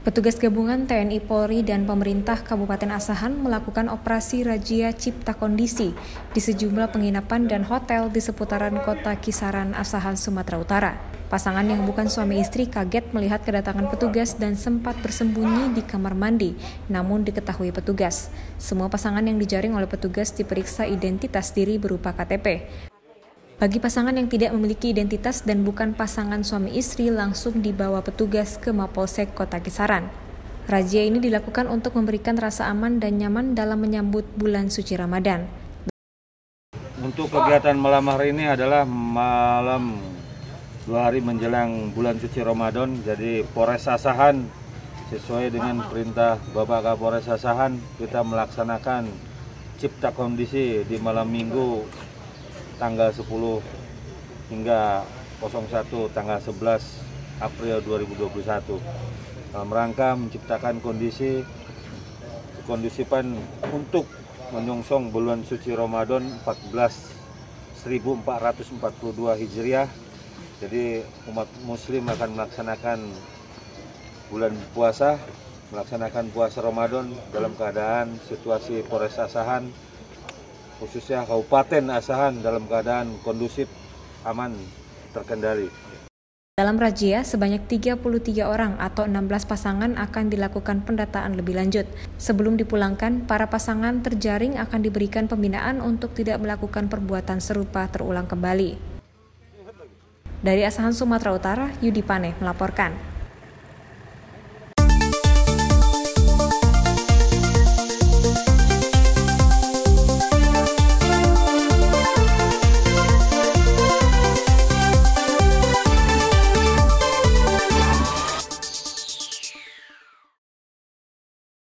Petugas gabungan TNI Polri dan pemerintah Kabupaten Asahan melakukan operasi razia cipta kondisi di sejumlah penginapan dan hotel di seputaran kota Kisaran, Asahan, Sumatera Utara. Pasangan yang bukan suami istri kaget melihat kedatangan petugas dan sempat bersembunyi di kamar mandi, namun diketahui petugas. Semua pasangan yang dijaring oleh petugas diperiksa identitas diri berupa KTP. Bagi pasangan yang tidak memiliki identitas dan bukan pasangan suami istri langsung dibawa petugas ke Mapolsek Kota Kisaran. Razia ini dilakukan untuk memberikan rasa aman dan nyaman dalam menyambut bulan suci Ramadan. Untuk kegiatan malam hari ini adalah malam 2 hari menjelang bulan suci Ramadan. Jadi Polres Asahan sesuai dengan perintah Bapak Kapolres Asahan, kita melaksanakan cipta kondisi di malam minggu tanggal 10 hingga 01 tanggal 11 April 2021 dalam rangka menciptakan kondusifan untuk menyongsong bulan suci Ramadan 14.442 Hijriah. Jadi umat muslim akan melaksanakan bulan puasa, melaksanakan puasa Ramadan dalam keadaan situasi Polres Asahan khususnya Kabupaten Asahan dalam keadaan kondusif, aman, terkendali. Dalam razia, sebanyak 33 orang atau 16 pasangan akan dilakukan pendataan lebih lanjut. Sebelum dipulangkan, para pasangan terjaring akan diberikan pembinaan untuk tidak melakukan perbuatan serupa terulang kembali. Dari Asahan, Sumatera Utara, Yudi Paneh melaporkan.